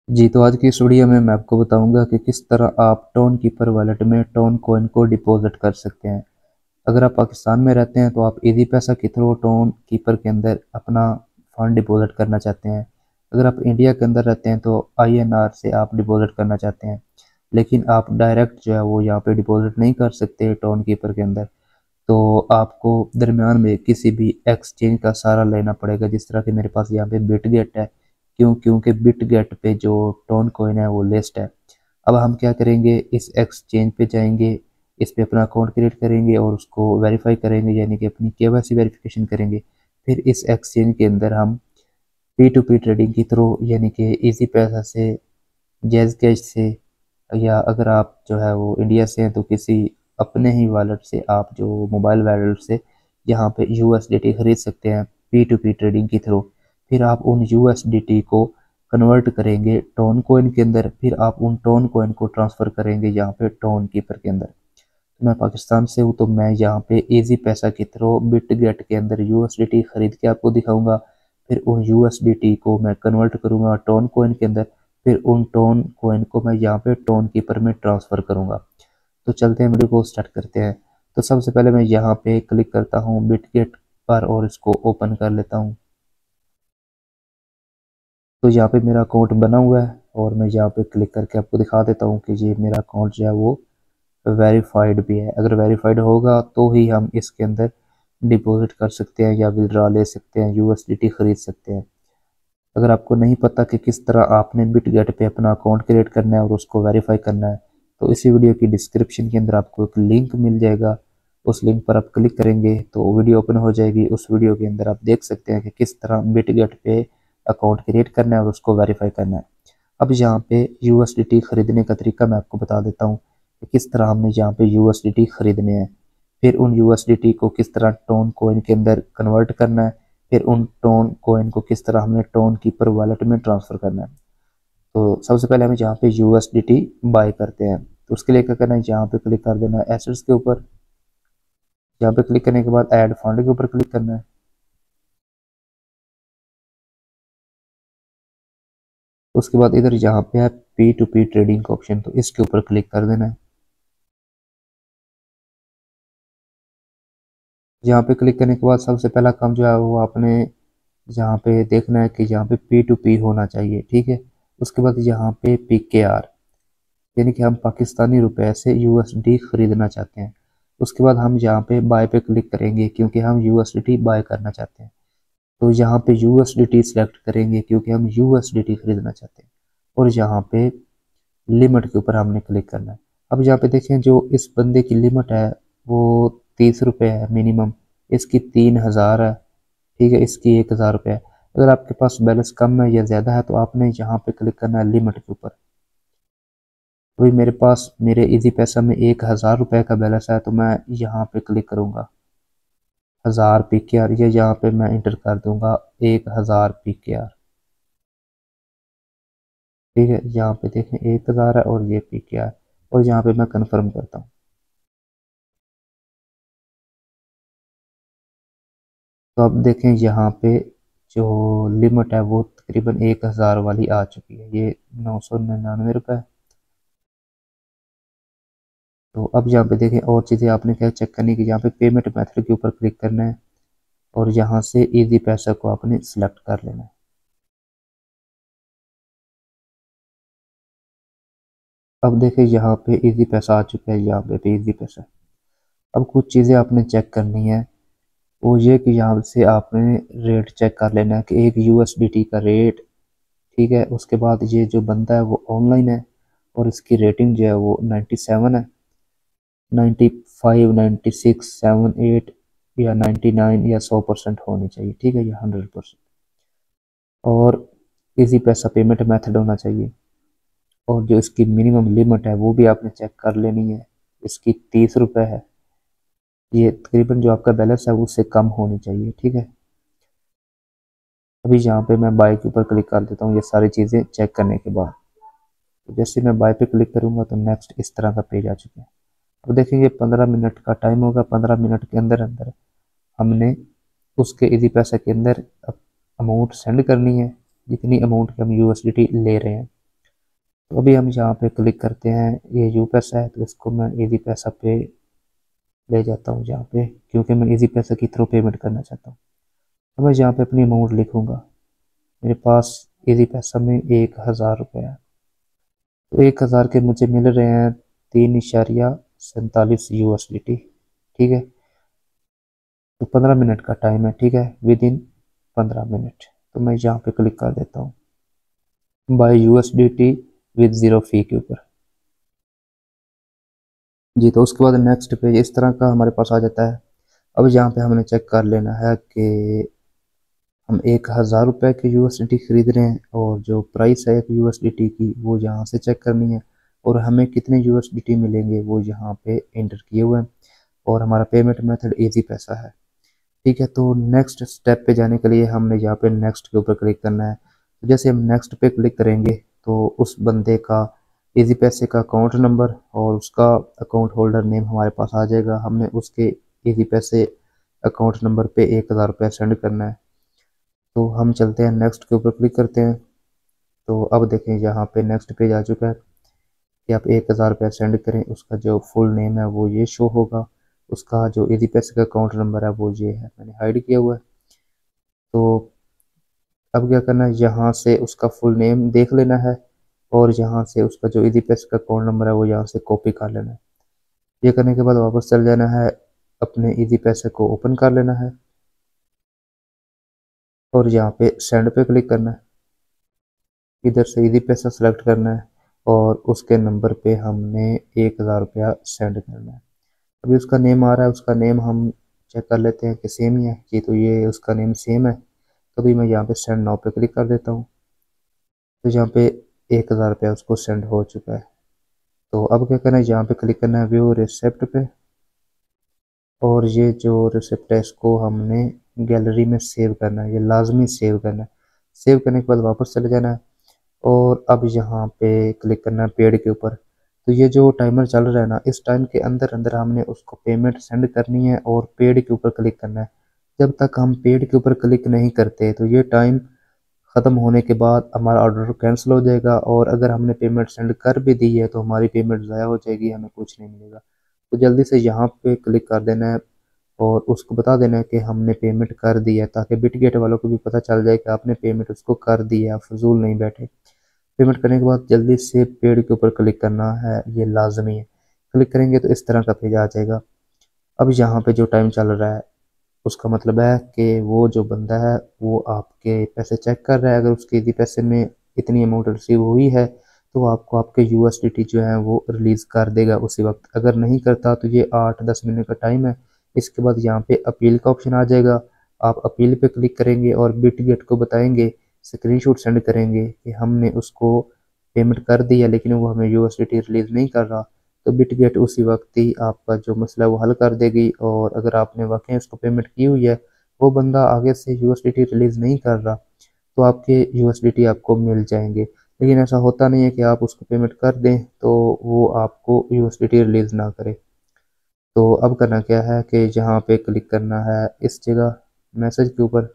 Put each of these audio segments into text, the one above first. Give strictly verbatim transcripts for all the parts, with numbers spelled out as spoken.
जी, तो आज की इस वीडियो में मैं आपको बताऊंगा कि किस तरह आप टोन कीपर वॉलेट में टोन कॉइन को डिपॉजिट कर सकते हैं। अगर आप पाकिस्तान में रहते हैं तो आप इजी पैसा के थ्रू टोन कीपर के अंदर अपना फंड डिपॉजिट करना चाहते हैं। अगर आप इंडिया के अंदर रहते हैं तो आई एन आर से आप डिपॉजिट करना चाहते हैं, लेकिन आप डायरेक्ट जो है वो यहाँ पे डिपॉजिट नहीं कर सकते टोन कीपर के अंदर। तो आपको दरमियान में किसी भी एक्सचेंज का सहारा लेना पड़ेगा, जिस तरह कि मेरे पास यहाँ पे बिटगेट है। क्यों? क्योंकि बिटगेट पे जो टोन कॉइन है वो लिस्ट है। अब हम क्या करेंगे, इस एक्सचेंज पे जाएंगे, इस पे अपना अकाउंट क्रिएट करेंगे और उसको वेरीफाई करेंगे, यानी कि अपनी के वाई सी वेरिफिकेशन करेंगे। फिर इस एक्सचेंज के अंदर हम पी टू पी ट्रेडिंग के थ्रू, यानी कि इजी पैसा से, जैज़ कैश से, या अगर आप जो है वो इंडिया से हैं तो किसी अपने ही वॉलेट से, आप जो मोबाइल वॉलेट से यहाँ पे यू एस डी टी खरीद सकते हैं पी टू पी ट्रेडिंग के थ्रू। फिर आप उन यू एस डी टी को कन्वर्ट करेंगे टोन कोइन के अंदर, फिर आप उन टोन कोइन को ट्रांसफ़र करेंगे यहाँ पे टोन कीपर के अंदर। तो मैं पाकिस्तान से हूँ तो मैं यहाँ पे इजी पैसा के थ्रू बिटगेट के अंदर यू एस डी टी खरीद के आपको दिखाऊंगा। फिर उन यू एस डी टी को मैं कन्वर्ट करूंगा टोन कोइन के अंदर, फिर उन टोन कोइन को मैं यहाँ पे टोन कीपर में ट्रांसफ़र करूंगा। तो चलते हैं, वीडियो को स्टार्ट करते हैं। तो सबसे पहले मैं यहाँ पे क्लिक करता हूँ बिटगेट पर और इसको ओपन कर लेता हूँ। तो यहाँ पे मेरा अकाउंट बना हुआ है और मैं यहाँ पे क्लिक करके आपको दिखा देता हूँ कि ये मेरा अकाउंट जो है वो वेरीफाइड भी है। अगर वेरीफाइड होगा तो ही हम इसके अंदर डिपॉजिट कर सकते हैं या विड्रॉ ले सकते हैं, यू एस डी टी खरीद सकते हैं। अगर आपको नहीं पता कि किस तरह आपने बिटगेट पे अपना अकाउंट क्रिएट करना है और उसको वेरीफाई करना है, तो इसी वीडियो की डिस्क्रिप्शन के अंदर आपको एक लिंक मिल जाएगा। उस लिंक पर आप क्लिक करेंगे तो वीडियो ओपन हो जाएगी। उस वीडियो के अंदर आप देख सकते हैं कि किस तरह बिटगेट पे अकाउंट क्रिएट करना है और उसको वेरीफाई करना है। अब यहाँ पे यू एस डी टी खरीदने का तरीका मैं आपको बता देता हूँ कि किस तरह हमने यहाँ पे यू एस डी टी खरीदने हैं। फिर उन यू एस डी टी को किस तरह टोन कोइन के अंदर कन्वर्ट करना है, फिर उन टोन कोइन को किस तरह हमने टोन कीपर वॉलेट में ट्रांसफ़र करना है। तो सबसे पहले हमें यहाँ पे U S D T buy करते हैं, तो उसके लिए क्या करना है, यहाँ पे क्लिक कर देना है एसेट्स के ऊपर। यहाँ पे क्लिक करने के बाद ऐड फंड के ऊपर क्लिक करना है। उसके बाद इधर यहाँ पे है पी टू पी ट्रेडिंग का ऑप्शन, तो इसके ऊपर क्लिक कर देना है। यहाँ पे क्लिक करने के बाद सबसे पहला काम जो है वो आपने यहाँ पे देखना है कि यहाँ पे पी टू पी होना चाहिए, ठीक है। उसके बाद यहाँ पे पी के आर, यानी कि हम पाकिस्तानी रुपए से यू एस डी खरीदना चाहते हैं। उसके बाद हम यहाँ पे बाय पे क्लिक करेंगे क्योंकि हम U S D T buy करना चाहते हैं। तो यहाँ पे U S D T select करेंगे क्योंकि हम यू एस डी टी खरीदना चाहते हैं। और यहाँ पे लिमिट के ऊपर हमने क्लिक करना है। अब यहाँ पे देखें, जो इस बंदे की लिमिट है वो तीस रुपये है मिनिमम, इसकी तीन हज़ार है, ठीक है, इसकी एक हज़ार रुपये है। अगर आपके पास बैलेंस कम है या ज़्यादा है तो आपने यहाँ पे क्लिक करना है लिमिट के ऊपर। अभी मेरे पास मेरे इजी पैसा में एक हज़ार रुपये का बैलेंस है, तो मैं यहाँ पे क्लिक करूँगा हज़ार पी के आर, ये यहाँ पे मैं इंटर कर दूंगा एक हज़ार पी के आर, ठीक है। यहाँ पे देखें एक हज़ार है और ये पी के आर, और यहाँ पे मैं कंफर्म करता हूँ। तो अब देखें यहाँ पे जो लिमिट है वो तकरीबन एक हज़ार वाली आ चुकी है, ये नौ सौ निन्यानवे रुपये। तो अब यहाँ पे देखें और चीज़ें आपने क्या चेक करनी है कि यहाँ पे पेमेंट मेथड के ऊपर क्लिक करना है और यहाँ से इजी पैसा को आपने सिलेक्ट कर लेना है। अब देखें यहाँ पे इजी पैसा आ चुका है, यहाँ पे, पे इजी पैसा। अब कुछ चीज़ें आपने चेक करनी है, वो ये कि यहाँ से आपने रेट चेक कर लेना है कि एक यू एस डी टी का रेट, ठीक है। उसके बाद ये जो बंदा है वो ऑनलाइन है और इसकी रेटिंग जो है वो नाइन्टी सेवन है, ninety five, ninety six, seven, eight या नाइन्टी नाइन या सौ परसेंट होनी चाहिए, ठीक है, या हंड्रेड परसेंट। और इजी पैसा पेमेंट मेथड होना चाहिए। और जो इसकी मिनिमम लिमिट है वो भी आपने चेक कर लेनी है, इसकी तीस रुपये है। ये तकरीबन जो आपका बैलेंस है उससे कम होनी चाहिए, ठीक है। अभी यहाँ पे मैं बाय के ऊपर क्लिक कर देता हूँ ये सारी चीज़ें चेक करने के बाद। तो जैसे मैं बाय पे क्लिक करूँगा तो नेक्स्ट इस तरह का पेज आ चुका है। अब देखेंगे पंद्रह मिनट का टाइम होगा, पंद्रह मिनट के अंदर अंदर हमने उसके इजी पैसा के अंदर अमाउंट सेंड करनी है, जितनी अमाउंट की हम यू एस डी टी ले रहे हैं। तो अभी हम यहाँ पे क्लिक करते हैं, ये यू पैसा है तो इसको मैं इजी पैसा पे ले जाता हूँ जहाँ पे, क्योंकि मैं इजी पैसा की थ्रू पेमेंट करना चाहता हूँ। तो मैं यहाँ पे अपनी अमाउंट लिखूंगा। मेरे पास इजी पैसा में एक हज़ार रुपये है, तो एक हज़ार के मुझे मिल रहे हैं तीन इशारिया सैंतालीस यू एस डी टी। ठीक है, तो पंद्रह मिनट का टाइम है। ठीक है, विद इन पंद्रह मिनट। तो मैं यहाँ पे क्लिक कर देता हूँ buy U S D T with zero fee के ऊपर। जी, तो उसके बाद नेक्स्ट पेज इस तरह का हमारे पास आ जाता है। अब यहाँ पे हमने चेक कर लेना है कि हम एक हज़ार रुपये की यू एस डी टी खरीद रहे हैं, और जो प्राइस है एक यू एस डी टी की वो यहाँ से चेक करनी है, और हमें कितने यू एस डी टी मिलेंगे वो यहाँ पे एंटर किए हुए हैं, और हमारा पेमेंट मेथड इजी पैसा है। ठीक है, तो नेक्स्ट स्टेप पे जाने के लिए हमने यहाँ पे नेक्स्ट के ऊपर क्लिक करना है। तो जैसे हम नेक्स्ट पे क्लिक करेंगे तो उस बंदे का इजी पैसे का अकाउंट नंबर और उसका अकाउंट होल्डर नेम हमारे पास आ जाएगा। हमने उसके इजी पैसे अकाउंट नंबर पे एक हज़ार रुपया सेंड करना है। तो हम चलते हैं नेक्स्ट के ऊपर क्लिक करते हैं। तो अब देखें यहाँ पे नेक्स्ट पेज आ चुका है कि आप एक हज़ार रुपया सेंड करें, उसका जो फुल नेम है वो ये शो होगा, उसका जो इजी पैसे का अकाउंट नंबर है वो ये है, मैंने हाइड किया हुआ है। तो अब क्या करना है, यहाँ से उसका फुल नेम देख लेना है, और यहाँ से उसका जो इजी पैसे का अकाउंट नंबर है वो यहाँ से कॉपी कर लेना है। ये करने के बाद वापस चल जाना है, अपने इजी पैसे को ओपन कर लेना है, और यहाँ पे सेंड पे क्लिक करना है। इधर से इजी पैसा सेलेक्ट करना है, और उसके नंबर पे हमने एक हज़ार रुपया सेंड करना है। अभी उसका नेम आ रहा है, उसका नेम हम चेक कर लेते हैं कि सेम ही है जी। तो ये उसका नेम सेम है, तो अभी मैं यहाँ पे सेंड नाउ पे क्लिक कर देता हूँ। तो यहाँ पे एक हज़ार रुपया उसको सेंड हो चुका है। तो अब क्या करना है, यहाँ पे क्लिक करना है व्यू रिसिप्ट पे, और ये जो रिसिप्ट है इसको हमने गैलरी में सेव करना है, ये लाजमी सेव करना है। सेव करने के बाद वापस चले जाना है, और अब यहाँ पे क्लिक करना है पेड के ऊपर। तो ये जो टाइमर चल रहा है ना, इस टाइम के अंदर अंदर हमने उसको पेमेंट सेंड करनी है, और पेड के ऊपर क्लिक करना है। जब तक हम पेड के ऊपर क्लिक नहीं करते तो ये टाइम ख़त्म होने के बाद हमारा ऑर्डर कैंसिल हो जाएगा, और अगर हमने पेमेंट सेंड कर भी दी है तो हमारी पेमेंट ज़ाया हो जाएगी, हमें कुछ नहीं मिलेगा। तो जल्दी से यहाँ पे क्लिक कर देना है, और उसको बता देना है कि हमने पेमेंट कर दी है, ताकि बिटगेट वालों को भी पता चल जाए कि आपने पेमेंट उसको कर दी है, आप फजूल नहीं बैठे। पेमेंट करने के बाद जल्दी से पेड के ऊपर क्लिक करना है, ये लाजमी है। क्लिक करेंगे तो इस तरह का पेज आ जाएगा। अब यहाँ पे जो टाइम चल रहा है उसका मतलब है कि वो जो बंदा है वो आपके पैसे चेक कर रहा है। अगर उसके यदि पैसे में इतनी अमाउंट रिसीव हुई है तो वो आपको आपके यू एस डी टी जो है वो रिलीज़ कर देगा उसी वक्त। अगर नहीं करता तो ये आठ दस मिनट का टाइम है। इसके बाद यहाँ पे अपील का ऑप्शन आ जाएगा, आप अपील पे क्लिक करेंगे और बिटगेट को बताएंगे, स्क्रीनशॉट सेंड करेंगे कि हमने उसको पेमेंट कर दी है लेकिन वो हमें U S D T release नहीं कर रहा। तो बिटगेट उसी वक्त ही आपका जो मसला है वो हल कर देगी, और अगर आपने वाकई उसको पेमेंट की हुई है, वो बंदा आगे से U S D T release नहीं कर रहा, तो आपके यू एस डी टी आपको मिल जाएंगे। लेकिन ऐसा होता नहीं है कि आप उसको पेमेंट कर दें तो वो आपको U S D T release ना करे। तो अब करना क्या है कि जहाँ पे क्लिक करना है इस जगह मैसेज के ऊपर,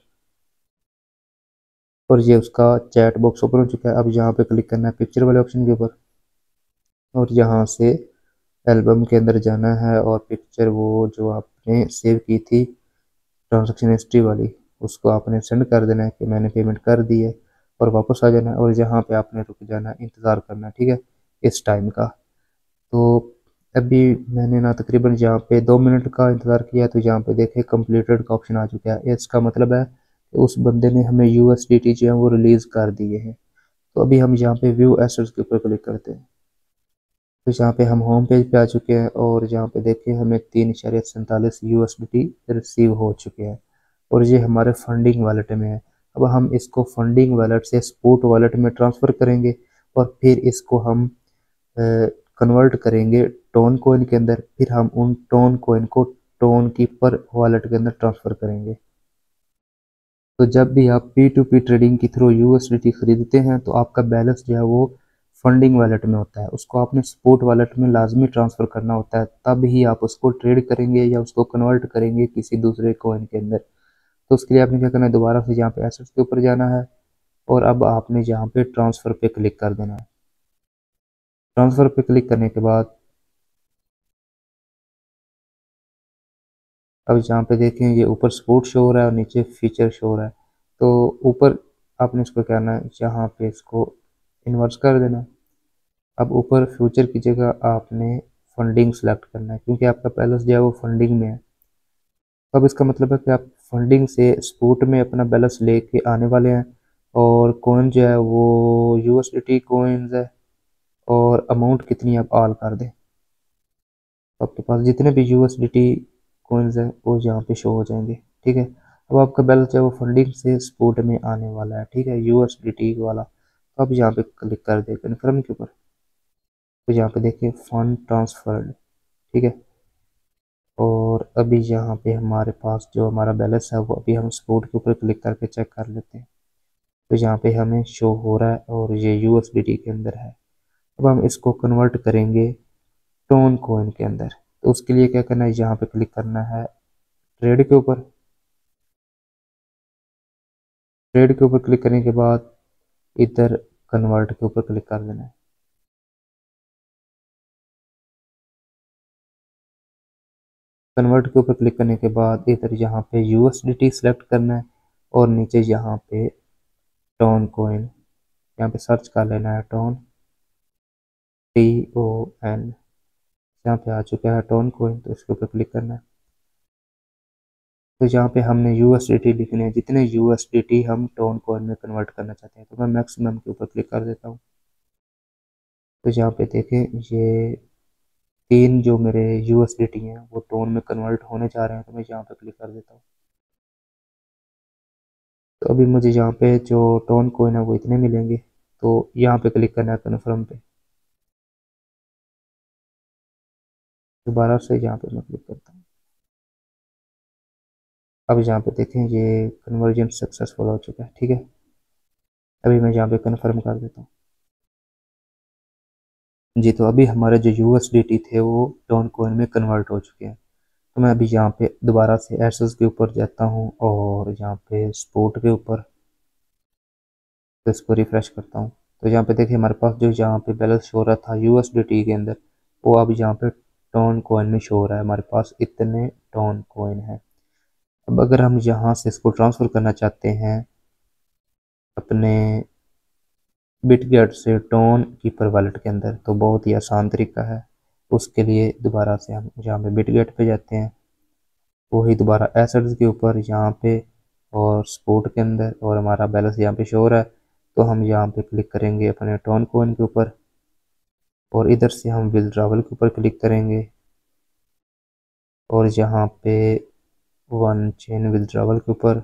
और ये उसका चैट बॉक्स ओपन हो चुका है। अब यहाँ पे क्लिक करना है पिक्चर वाले ऑप्शन के ऊपर, और यहाँ से एल्बम के अंदर जाना है, और पिक्चर वो जो आपने सेव की थी ट्रांजैक्शन हिस्ट्री वाली, उसको आपने सेंड कर देना है कि मैंने पेमेंट कर दी है, और वापस आ जाना है, और यहाँ पे आपने रुक जाना है, इंतज़ार करना है। ठीक है, इस टाइम का। तो अभी मैंने ना तकरीबन यहाँ पे दो मिनट का इंतज़ार किया, तो यहाँ पे देखे कंप्लीटेड का ऑप्शन आ चुका है। इसका मतलब है कि उस बंदे ने हमें यू एस डी टी जो है वो रिलीज़ कर दिए हैं। तो अभी हम यहाँ पे व्यू एसेट्स के ऊपर क्लिक करते हैं। तो यहाँ पे हम होम पेज पे आ चुके हैं, और यहाँ पे देखिए हमें तीन इशारे सैंतालीस U S D T receive हो चुके हैं, और ये हमारे फंडिंग वॉलेट में है। अब हम इसको फंडिंग वॉलेट से स्पॉट वॉलेट में ट्रांसफ़र करेंगे, और फिर इसको हम कन्वर्ट करेंगे टोन कोइन के अंदर। फिर हम उन टोन कोइन को टोन कीपर वॉलेट के अंदर ट्रांसफ़र करेंगे। तो जब भी आप पी टू पी ट्रेडिंग के through U S D T खरीदते हैं तो आपका बैलेंस जो है वो फंडिंग वॉलेट में होता है, उसको आपने स्पॉट वॉलेट में लाजमी ट्रांसफ़र करना होता है, तब ही आप उसको ट्रेड करेंगे या उसको कन्वर्ट करेंगे किसी दूसरे कॉइन के अंदर। तो उसके लिए आपने क्या करना है, दोबारा से यहाँ पे एसेट्स के ऊपर जाना है, और अब आपने यहाँ पे ट्रांसफ़र पे क्लिक कर देना है। ट्रांसफ़र पे क्लिक करने के बाद अब यहाँ पे देखें ये ऊपर सपोर्ट शो हो रहा है और नीचे फीचर शो हो रहा है। तो ऊपर आपने इसको करना है, यहाँ पे इसको इन्वर्स कर देना है। अब ऊपर फ्यूचर की जगह आपने फंडिंग सेलेक्ट करना है, क्योंकि आपका बैलेंस जो है वो फंडिंग में है। तो अब इसका मतलब है कि आप फंडिंग से स्पोर्ट में अपना बैलेंस लेके आने वाले हैं, और कॉइन जो है वो यूएसडीटी कॉइन्स है, और अमाउंट कितनी आप ऑल कर दें। तो आपके पास जितने भी यूएसडीटी कॉइन्स हैं वो यहाँ पे शो हो जाएंगे। ठीक है, अब आपका बैलेंस जो है वो फंडिंग से स्पोर्ट में आने वाला है। ठीक है, यूएसडीटी वाला। तो आप यहाँ पे क्लिक कर दें कन्फर्म के ऊपर। तो यहाँ पे देखिए फंड ट्रांसफर्ड। ठीक है, और अभी यहाँ पे हमारे पास जो हमारा बैलेंस है वो अभी हम स्पोर्ट के ऊपर क्लिक करके चेक कर लेते हैं। तो यहाँ पे हमें शो हो रहा है और ये यूएसडीटी के अंदर है। अब हम इसको कन्वर्ट करेंगे टोन कॉइन के अंदर। तो उसके लिए क्या करना है, यहाँ पे क्लिक करना है ट्रेड के ऊपर। ट्रेड के ऊपर क्लिक करने के बाद इधर कन्वर्ट के ऊपर क्लिक कर देना है। कन्वर्ट के ऊपर क्लिक करने के बाद इधर यहाँ पे यूएसडीटी सेलेक्ट करना है, और नीचे यहाँ पे टोन कॉइन यहाँ पे सर्च कर लेना है, टोन टी ओ एन। यहाँ पे आ चुका है टोन कॉइन, तो इसके ऊपर क्लिक करना है। तो यहाँ पे हमने यूएसडीटी लिखने हैं, जितने यूएसडीटी हम टोन कॉइन में कन्वर्ट करना चाहते हैं। तो मैं मैक्सिमम के ऊपर क्लिक कर देता हूँ। तो यहाँ पे देखें ये तीन जो मेरे यूएसडीटी हैं वो टोन में कन्वर्ट होने जा रहे हैं। तो मैं यहाँ पे क्लिक कर देता हूँ। तो अभी मुझे यहाँ पे जो टोन कॉइन है वो इतने मिलेंगे। तो यहाँ पे क्लिक करना है कन्फर्म पे। दोबारा से यहाँ पे मैं क्लिक करता हूँ। अब यहाँ पे देखें ये कन्वर्जन सक्सेसफुल हो चुका है। ठीक है, अभी मैं यहाँ पे कन्फर्म कर देता हूँ। जी, तो अभी हमारे जो यूएसडीटी थे वो टोन कॉइन में कन्वर्ट हो चुके हैं। तो मैं अभी यहाँ पे दोबारा से एसेस के ऊपर जाता हूँ और यहाँ पे स्पोर्ट के ऊपर, तो इसको रिफ्रेश करता हूँ। तो यहाँ पे देखिए हमारे पास जो यहाँ पे बैलेंस शो हो रहा था यूएसडीटी के अंदर, वो अब यहाँ पे टोन कॉइन में शो हो रहा है। हमारे पास इतने टोन कॉइन है। अब अगर हम यहाँ से इसको ट्रांसफ़र करना चाहते हैं अपने बिटगेट से टोन कीपर वॉलेट के अंदर, तो बहुत ही आसान तरीका है। उसके लिए दोबारा से हम यहाँ पे बिटगेट पे जाते हैं, वही दोबारा एसेट्स के ऊपर यहाँ पे और स्पोर्ट के अंदर, और हमारा बैलेंस यहाँ पे शो हो रहा है। तो हम यहाँ पे क्लिक करेंगे अपने टोन कॉइन के ऊपर, और इधर से हम विथड्रॉवल के ऊपर क्लिक करेंगे, और यहाँ पे वन चेन विथड्रॉवल के ऊपर।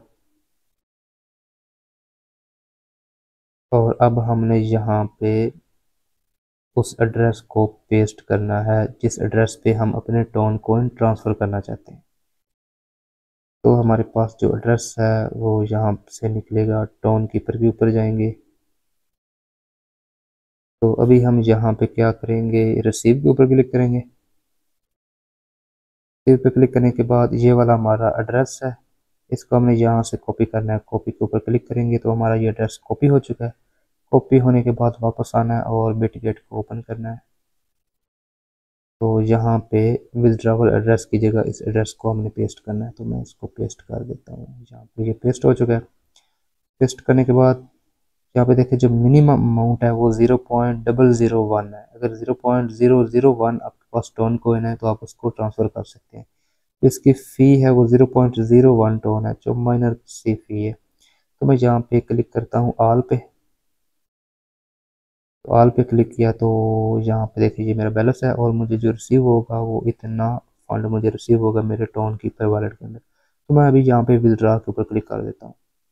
और अब हमने यहाँ पे उस एड्रेस को पेस्ट करना है जिस एड्रेस पे हम अपने टोन कॉइन ट्रांसफ़र करना चाहते हैं। तो हमारे पास जो एड्रेस है वो यहाँ से निकलेगा, टोन कीपर के ऊपर जाएंगे। तो अभी हम यहाँ पे क्या करेंगे, रिसीव के ऊपर क्लिक करेंगे। रिसीव पे क्लिक करने के बाद ये वाला हमारा एड्रेस है, इसको हमने यहाँ से कॉपी करना है। कॉपी के ऊपर क्लिक करेंगे तो हमारा ये एड्रेस कॉपी हो चुका है। कॉपी होने के बाद वापस आना है और बिटगेट को ओपन करना है। तो यहाँ पे विथड्रॉवल एड्रेस की जगह इस एड्रेस को हमने पेस्ट करना है। तो मैं इसको पेस्ट कर देता हूँ। यहाँ पे ये पेस्ट हो चुका है। पेस्ट करने के बाद यहाँ पे देखिए जो मिनिमम अमाउंट है वो zero point double zero one है। अगर zero point zero zero one आपके पास टोन कॉइन है तो आप उसको ट्रांसफ़र कर सकते हैं। इसकी फ़ी है वो zero point zero one ton है, जो माइनर सी फ़ी है। तो मैं यहाँ पे क्लिक करता हूँ ऑल पे। तो ऑल पे क्लिक किया तो यहाँ पे देखिए ये मेरा बैलेंस है, और मुझे जो रिसीव होगा वो इतना फंड मुझे रिसीव होगा मेरे टोन कीपर वॉलेट के अंदर। तो मैं अभी यहाँ पे विथड्रॉ के ऊपर क्लिक कर देता हूँ।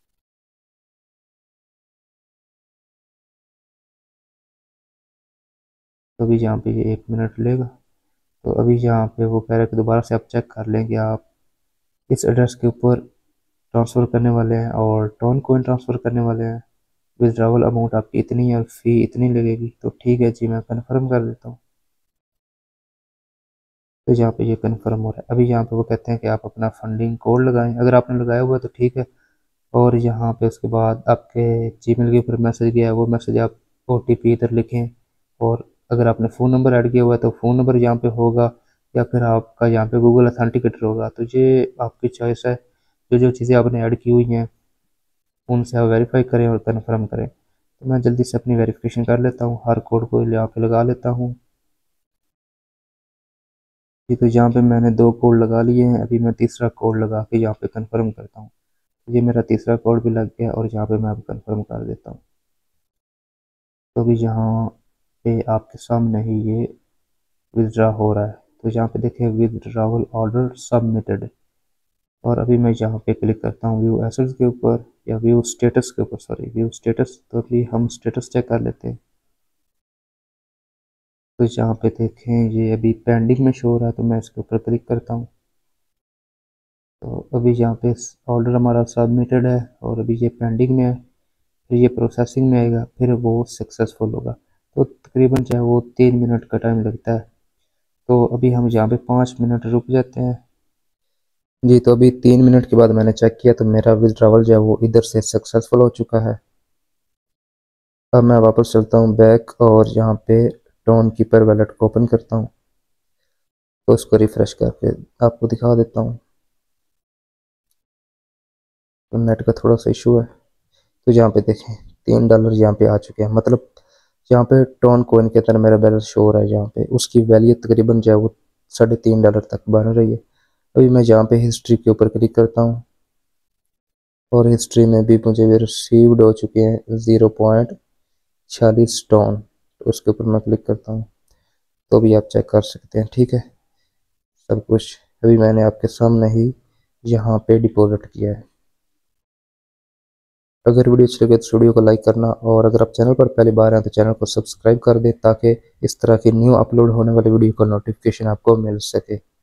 तो अभी यहाँ पे ये एक मिनट लेगा। तो अभी यहाँ पे वो कह रहा है कि दोबारा से आप चेक कर लें कि आप इस एड्रेस के ऊपर ट्रांसफ़र करने वाले हैं और टोन कॉइन ट्रांसफ़र करने वाले हैं। विथड्रॉवल अमाउंट आपकी इतनी है और फ़ी इतनी लगेगी। तो ठीक है जी, मैं कन्फर्म कर देता हूँ। तो यहाँ पे ये कन्फर्म हो रहा है। अभी यहाँ पे वो कहते हैं कि आप अपना फंडिंग कोड लगाएं। अगर आपने लगाया हुआ है तो ठीक है, और यहाँ पे उसके बाद आपके जीमेल के ऊपर मैसेज गया है, वो मैसेज आप ओ टी पी इधर लिखें और अगर आपने फ़ोन नंबर ऐड किया हुआ है तो फ़ोन नंबर यहाँ पे होगा, या फिर आपका यहाँ पे गूगल अथेंटिकेटर होगा। तो ये आपकी चॉइस है, जो जो चीज़ें आपने ऐड की हुई हैं उनसे आप वेरीफाई करें और कन्फर्म करें। तो मैं जल्दी से अपनी वेरिफिकेशन कर लेता हूँ, हर कोड को यहाँ पे लगा लेता हूँ। जी, तो यहाँ पे मैंने दो कोड लगा लिए हैं, अभी मैं तीसरा कोड लगा के यहाँ पे कंफर्म करता हूँ। ये मेरा तीसरा कोड भी लग गया और यहाँ पे मैं अब कंफर्म कर देता हूँ। तो अभी यहाँ पे आपके सामने ही ये विथड्रॉ हो रहा है। तो यहाँ पे देखिए विथड्रॉवल ऑर्डर सबमिटेड, और अभी मैं यहाँ पे क्लिक करता हूँ व्यू एसेट्स के ऊपर, या व्यू स्टेटस के ऊपर, सॉरी व्यू स्टेटस। तो अभी हम स्टेटस चेक कर लेते हैं। तो यहाँ पे देखें ये अभी पेंडिंग में शो हो रहा है, तो मैं इसके ऊपर क्लिक करता हूँ। तो अभी यहाँ पे ऑर्डर हमारा सबमिटेड है और अभी ये पेंडिंग में है, फिर ये प्रोसेसिंग में आएगा, फिर वो सक्सेसफुल होगा। तो तकरीबन चाहे वो तीन मिनट का टाइम लगता है। तो अभी हम यहाँ पे पाँच मिनट रुक जाते हैं। जी, तो अभी तीन मिनट के बाद मैंने चेक किया तो मेरा विड्रॉवल जो है वो इधर से सक्सेसफुल हो चुका है। अब मैं वापस चलता हूँ बैक और यहाँ पे टोन कीपर वॉलेट को ओपन करता हूँ। तो उसको रिफ्रेश करके आपको दिखा देता हूँ। तो नेट का थोड़ा सा इशू है। तो यहाँ पे देखें तीन डॉलर यहाँ पे आ चुके हैं, मतलब यहाँ पे टोन कोइन के तरह मेरा बैलेंस शो हो रहा है। यहाँ पे उसकी वैल्यू तकरीबन जो है वो साढ़े तीन डॉलर तक बन रही है। अभी मैं यहाँ पे हिस्ट्री के ऊपर क्लिक करता हूँ और हिस्ट्री में भी मुझे भी रिसीव्ड हो चुके हैं ज़ीरो पॉइंट छियालीस टोन। तो उसके ऊपर मैं क्लिक करता हूँ, तो भी आप चेक कर सकते हैं। ठीक है, सब कुछ अभी मैंने आपके सामने ही यहाँ पे डिपॉजिट किया है। अगर वीडियो अच्छी लगे तो वीडियो को लाइक करना, और अगर आप चैनल पर पहली बार हैं तो चैनल को सब्सक्राइब कर दें ताकि इस तरह की न्यू अपलोड होने वाली वीडियो का नोटिफिकेशन आपको मिल सके।